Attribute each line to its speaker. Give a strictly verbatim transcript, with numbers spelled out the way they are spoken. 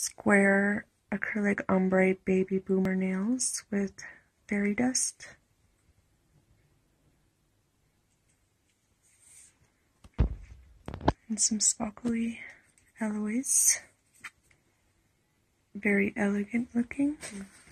Speaker 1: square acrylic ombre baby boomer nails with fairy dust. And some sparkly alloys. Very elegant looking.